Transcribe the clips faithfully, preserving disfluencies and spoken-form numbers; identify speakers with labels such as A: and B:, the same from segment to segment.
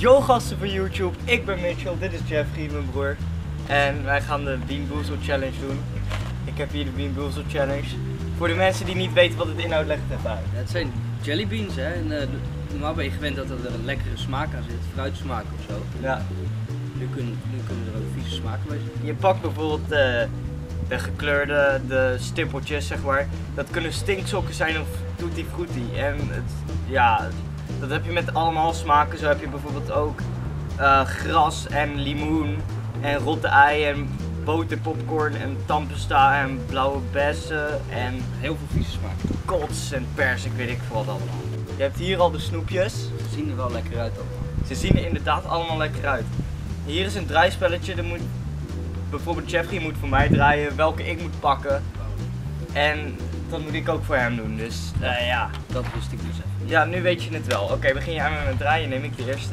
A: Yo gasten van YouTube, ik ben Mitchell, dit is Jeffrey, mijn broer. En wij gaan de Bean Boozled Challenge doen. Ik heb hier de Bean Boozled Challenge. Voor de mensen die niet weten wat het inhoudt, leg het even uit.
B: Ja, het zijn jellybeans, hè. En, uh, normaal ben je gewend dat er een lekkere smaak aan zit, fruitsmaak of zo.
A: Ja.
B: Nu kunnen, nu kunnen er ook vieze smaken bij zitten.
A: Je pakt bijvoorbeeld uh, de gekleurde, de stippeltjes zeg maar. Dat kunnen stinksokken zijn of tutti frutti. En het, ja, dat heb je met allemaal smaken. Zo heb je bijvoorbeeld ook uh, gras en limoen en rotte ei en boterpopcorn en tandpasta en blauwe bessen en
B: Heel veel vieze smaken.
A: kots en pers, ik weet ik veel wat allemaal. Je hebt hier al de snoepjes.
B: Ze zien er wel lekker uit allemaal.
A: Ze zien er inderdaad allemaal lekker uit. Hier is een draaispelletje. Er moet, bijvoorbeeld Jeffrey moet voor mij draaien welke ik moet pakken. En dat moet ik ook voor hem doen. Dus uh, ja.
B: Dat wist ik dus even.
A: Ja, nu weet je het wel. Oké, okay, begin je aan met het draaien. Neem ik de eerste.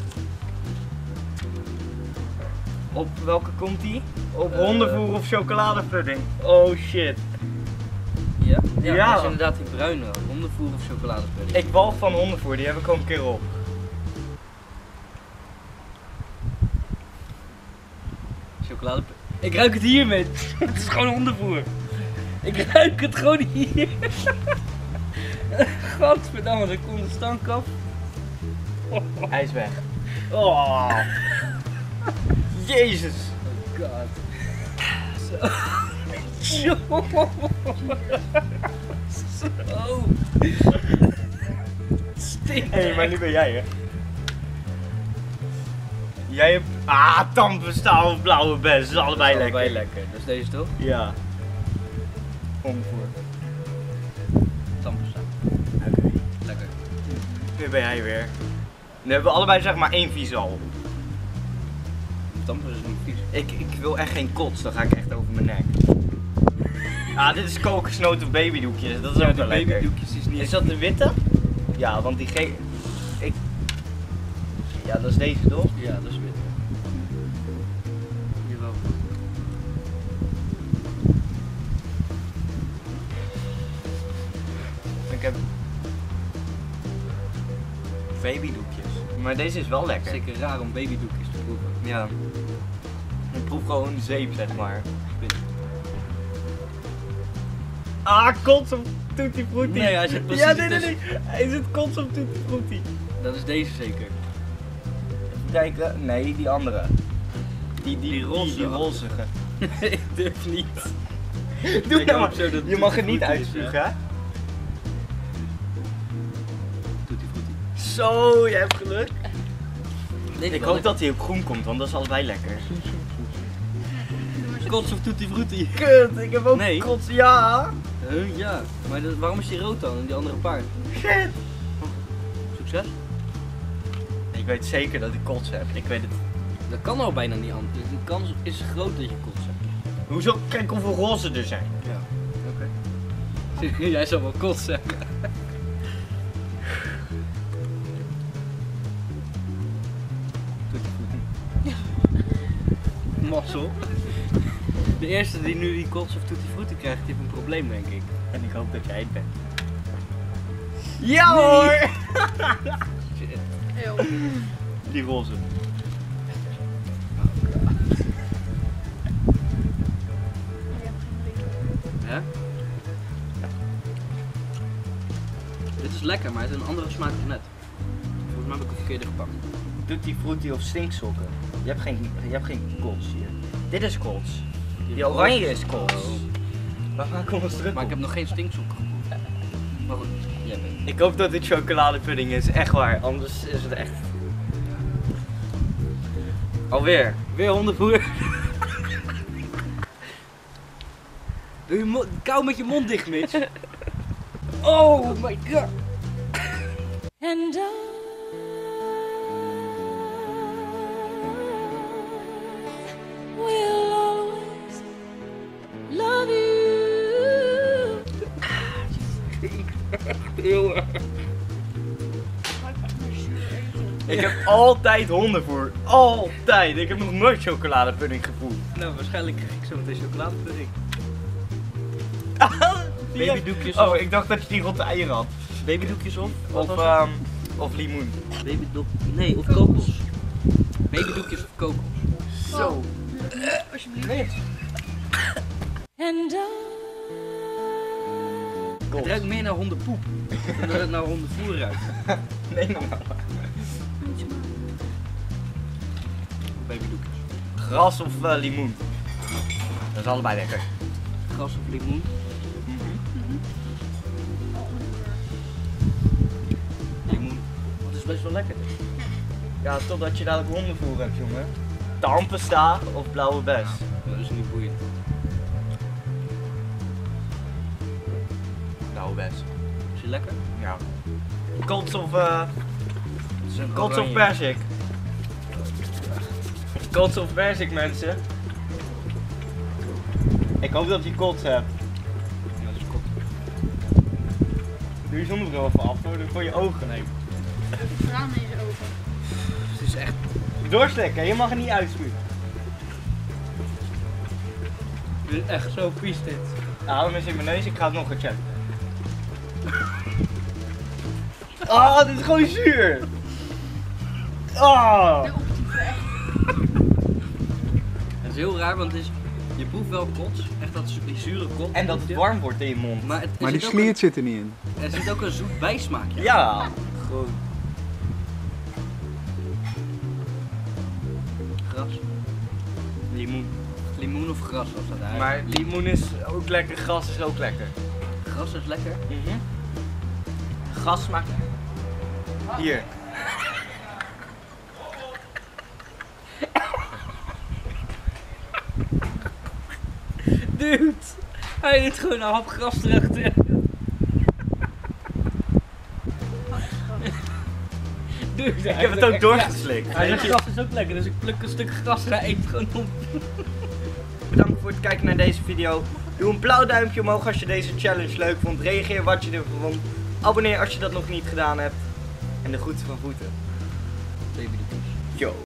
A: Op welke komt die? Op uh, hondenvoer of chocoladepudding? Oh shit.
B: Ja? Ja,
A: ja.
B: dat is inderdaad die bruine. Hondenvoer of chocoladepudding.
A: Ik walg van hondenvoer, die heb ik al een keer op.
B: Chocoladepudding. Ik ruik het hier, met. Het is gewoon hondenvoer. Ik ruik het gewoon hier. Godverdamme, er komt de stank af.
A: Hij is weg. Oh. Jezus.
B: Oh god. Zo. Zo. Stinkt.
A: Hé, hey, maar nu ben jij hè. Jij hebt ah, tandpasta of blauwe bes, dat is allebei lekker.
B: Allebei lekker. Dus deze toch?
A: Ja. Hondenvoer.
B: Tandpasta.
A: Oké. Okay.
B: Lekker.
A: Nu ben jij weer. Nu hebben we allebei zeg maar één vies al.
B: Tandpasta is niet vies.
A: Ik, ik wil echt geen kots, dan ga ik echt over mijn nek. Ah, dit is kokosnoot of babydoekjes, dat is
B: Ja,
A: ook wel lekker.
B: babydoekjes is niet.
A: Is dat de witte? Ja, want die ge... Ik... Ja, dat is deze toch?
B: Ja, dat is wit. Jawel.
A: Ik heb... babydoekjes. Maar deze is wel lekker.
B: Zeker raar om babydoekjes te proeven.
A: Ja. Ik proef gewoon zeep, zeg maar. Ah, kots op tutti frutti.
B: Nee, hij zit precies
A: Ja, nee, nee,
B: tussen.
A: nee. Hij zit kots op tutti frutti.
B: Dat is deze zeker.
A: Even kijken. Nee, die andere. Die, die,
B: Die roze.
A: Die, die rozige.
B: Ik durf niet.
A: Doe
B: Ik
A: nou
B: hoop
A: maar.
B: zo dat
A: Je mag het
B: tutti
A: niet
B: frutti is,
A: uitspugen, hè?
B: Tutti frutti.
A: Zo, jij hebt geluk.
B: Deze
A: Ik
B: wel
A: hoop
B: lekker.
A: dat hij op groen komt, want dat is allebei lekker.
B: Kots of tutti frutti?
A: Kut, ik heb ook
B: Nee.
A: kots. Ja.
B: Huh, ja. Maar dat, waarom is die rood dan en die andere paard?
A: Shit.
B: Succes?
A: Ik weet zeker dat ik kots heb. Ik weet het.
B: Dat kan al bijna niet anders. De kans is groot dat je kots hebt.
A: Hoezo? Kijk hoeveel roze er zijn.
B: Ja. Oké. Jij zou wel kots hebben. Tutti frutti. Mazzel. De eerste die nu die kots of tutti frutti krijgt, die heeft een probleem, denk ik.
A: En ik hoop dat jij het bent. Ja hoor!
B: Shit.
A: Die roze.
B: Hè? Dit is lekker, maar het is een andere smaak dan net. Volgens mij heb ik een verkeerde gepakt.
A: Tutti frutti of stinksokken. Je hebt geen, je hebt geen kots hier. Dit is kots. Die oranje is kots. Waar maken we ons druk
B: Maar ik
A: op?
B: heb nog geen stinksokken geproefd. Maar goed, jij bent.
A: Ik hoop dat dit chocoladepudding is, echt waar, anders is het echt... Alweer.
B: Weer hondenvoer. Doe je mond, kou met je mond dicht, Mitch. Oh my god.
C: And I will always love you.
B: Heel erg.
A: Ik heb altijd hondenvoer. Altijd. Ik heb nog nooit chocoladepudding gevoeld.
B: Nou, waarschijnlijk krijg ik zo meteen chocoladepudding.
A: Die
B: Babydoekjes
A: heb-
B: of-
A: Oh, ik dacht dat je die rotte eieren had.
B: Babydoekjes of? Wat
A: Of,
B: was het?
A: ehm of limoen.
B: Babydoek. Nee, of kokos. kokos.
A: Zo.
D: Alsjeblieft.
A: Nee.
C: And I
B: Het ruikt meer naar hondenpoep dan dat het naar hondenvoer ruikt.
A: Nee, nou.
B: Baby Lucas.
A: Gras of uh, limoen? Dat is allebei lekker.
B: Gras of limoen? Limoen. Dat is best wel lekker.
A: Ja, totdat je dadelijk hondenvoer hebt, jongen. Tandpasta of blauwe bes?
B: Dat is niet boeiend.
A: Blauwe bes.
B: Is die lekker?
A: Ja. Kots of, uh,
B: Het is een
A: kots of
B: oranje.
A: persik? Kots of persik, mensen. Ik hoop dat je kots hebt.
B: Ja, dat is kot.
A: Doe je zonnebril even af, hoor, voor je ogen.
B: Nee,
D: De kraan in je ogen.
B: het is echt...
A: Doorslikken, je mag er niet uitspugen.
B: Dit is echt zo vies dit.
A: Haal hem eens in mijn neus, ik ga het nog gaan checken. Ah, dit is gewoon zuur! Ah!
D: De optieve echt.
B: Het is heel raar, want het is, je proeft wel kots, echt dat zu- die zure kot.
A: En dat het warm wordt in je mond.
B: Maar, het, er
E: Maar die
B: zit ook
E: sliert zit er niet in.
B: een- Er zit ook een zoet bijsmaakje.
A: Ja, goed.
B: Gras.
A: Limoen.
B: Limoen of gras was dat eigenlijk.
A: Maar limoen is ook lekker, gras is ook lekker.
B: Gras is lekker.
A: Mhm. Gas smaakt. Hier.
B: Dude, hij heeft gewoon een hap gras terug. Dude,
A: Ik heb het ook doorgeslikt.
B: Hij zegt gras is ook lekker, dus ik pluk een stuk gras en hij eet gewoon op.
A: Bedankt voor het kijken naar deze video. Doe een blauw duimpje omhoog als je deze challenge leuk vond. Reageer wat je ervan vond. Abonneer als je dat nog niet gedaan hebt. En de groeten van voeten.
B: Baby de poes.
A: Yo.